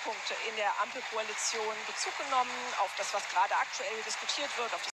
Schwerpunkte in der Ampelkoalition Bezug genommen auf das, was gerade aktuell diskutiert wird, auf